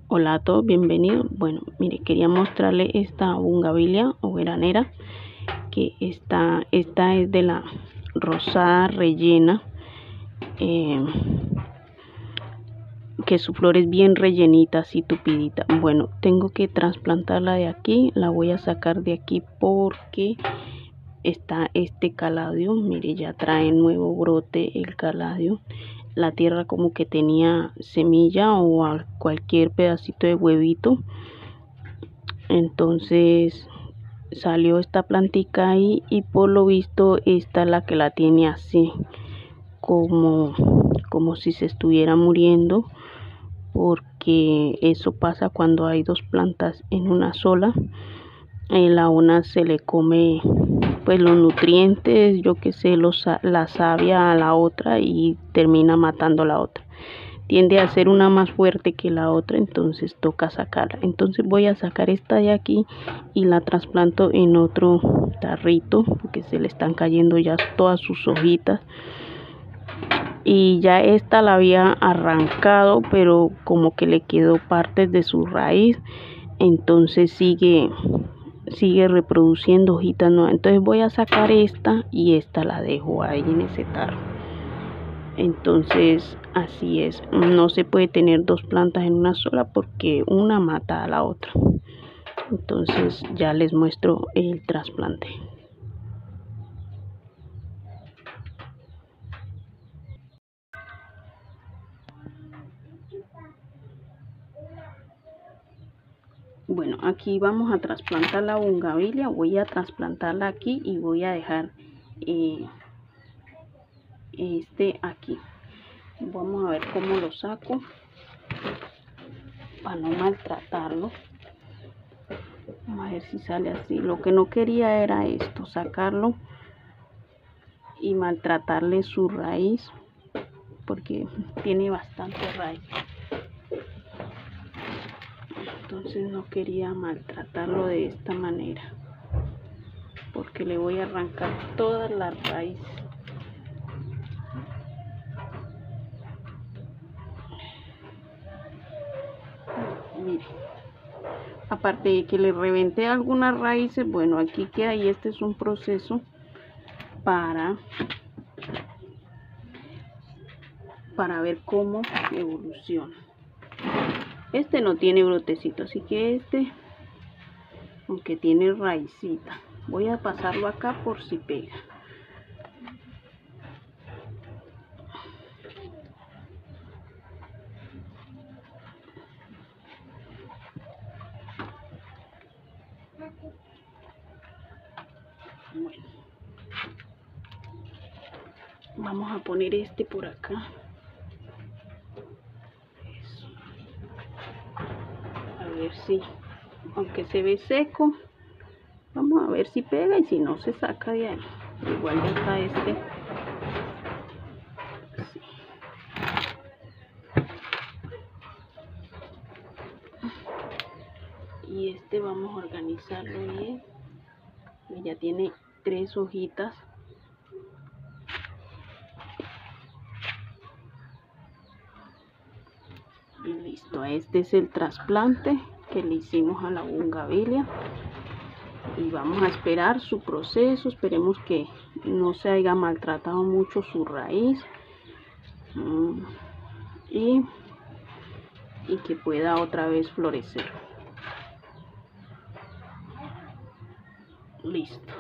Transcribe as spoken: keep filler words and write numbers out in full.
Hola a todos, bienvenidos. Bueno, mire, quería mostrarle esta bougainvillea o veranera, que está, esta es de la rosada rellena, eh, que su flor es bien rellenita, así tupidita. Bueno, tengo que trasplantarla de aquí, la voy a sacar de aquí porque está este caladio. Mire, ya trae nuevo brote el caladio. La tierra como que tenía semilla o a cualquier pedacito de huevito, entonces salió esta plantica ahí, y por lo visto esta es la que la tiene así, como como si se estuviera muriendo, porque eso pasa cuando hay dos plantas en una sola. En la una se le come pues los nutrientes, yo que sé, los, la savia a la otra, y termina matando a la otra. Tiende a ser una más fuerte que la otra, entonces toca sacarla. Entonces voy a sacar esta de aquí y la trasplanto en otro tarrito, porque se le están cayendo ya todas sus hojitas. Y ya esta la había arrancado, pero como que le quedó partes de su raíz, entonces sigue sigue reproduciendo hojitas nuevas. Entonces voy a sacar esta y esta la dejo ahí en ese tarro. Entonces así es, no se puede tener dos plantas en una sola porque una mata a la otra. Entonces ya les muestro el trasplante. Bueno, aquí vamos a trasplantar la bougainvillea. Voy a trasplantarla aquí y voy a dejar eh, este aquí. Vamos a ver cómo lo saco para no maltratarlo. Vamos a ver si sale así. Lo que no quería era esto, sacarlo y maltratarle su raíz, porque tiene bastante raíz. Entonces no quería maltratarlo de esta manera, porque le voy a arrancar todas las raíces. Mire, aparte de que le reventé algunas raíces, bueno, aquí queda, y este es un proceso para para ver cómo evoluciona. Este no tiene brotecito, así que este, aunque tiene raicita, voy a pasarlo acá por si pega. Bueno, vamos a poner este por acá. Eso. A ver si, aunque se ve seco, vamos a ver si pega, y si no se saca de ahí. Igual ya está este. Sí. Y este vamos a organizarlo bien. Ya tiene tres hojitas. Y listo, este es el trasplante que le hicimos a la bougainvillea, y vamos a esperar su proceso. Esperemos que no se haya maltratado mucho su raíz, y, y que pueda otra vez florecer. Listo.